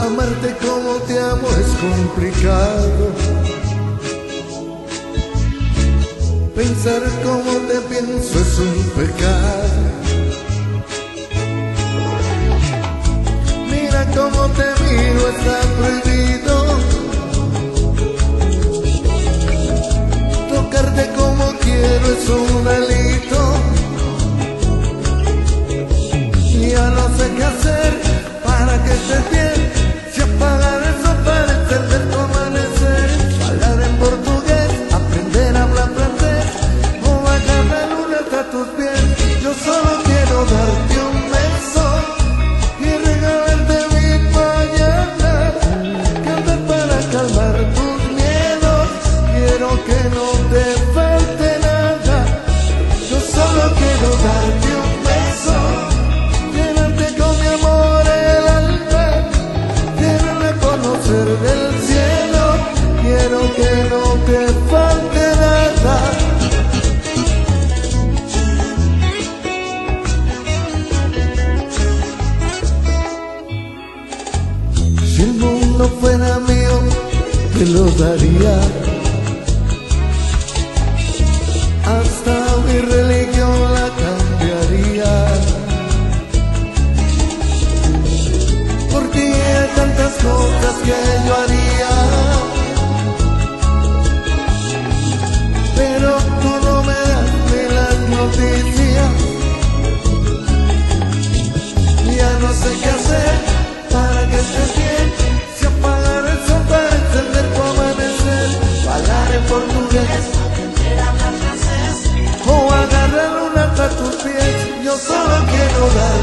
Amarte como te amo es complicado. Pensar como te pienso es un pecado. Mira cómo te miro, está prohibido. Tocarte como quiero es un delito. Ya no sé qué hacer para que estés bien. Si apagar el sofá, encender tu amanecer, hablar en portugués, aprender a hablar francés, o bajar la luna hasta tus pies. Yo solo quiero darte un beso y regalarte mi mañana, cantar para calmar tus miedos. Quiero que no te falte nada. Yo solo quiero darte un beso, llenarte con mi amor el alma, quiero reconocer del cielo. Quiero que no te falte nada. Si el mundo fuera mío, te lo daría. Hasta mi religión la cambiaría. Por ti hay tantas cosas que yo haría, pero tú no me das ni las noticias. Ya no sé qué hacer para que estés bien. Si apagar el sol para encender tu amanecer, hablar en portugués, o agarrar una hasta tus pies. Yo solo quiero dar